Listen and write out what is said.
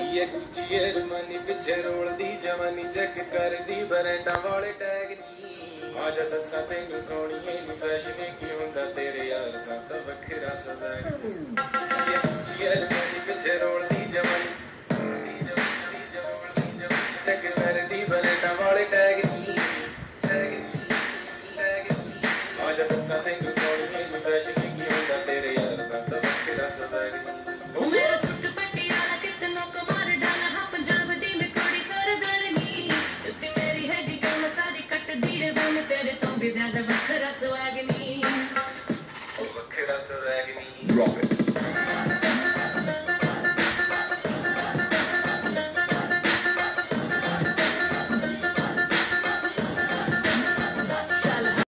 ये Gucci Armani पिछे रोल दी जवानी चेक कर दी बरेंडा वाले टैग नी आजा दसा तेनू सोनिए नी फैशन की हुंदा तेरे यार दा तां वखरा सवैग ये गुच्ची अरमानी पिछे रोल दी जवानी चेक कर दी बरेंडा वाले टैग नी आजा दसा तेनू सोनिए नी फैशन की हुंदा तेरे यार दा तां वखरा सवैग Drop it.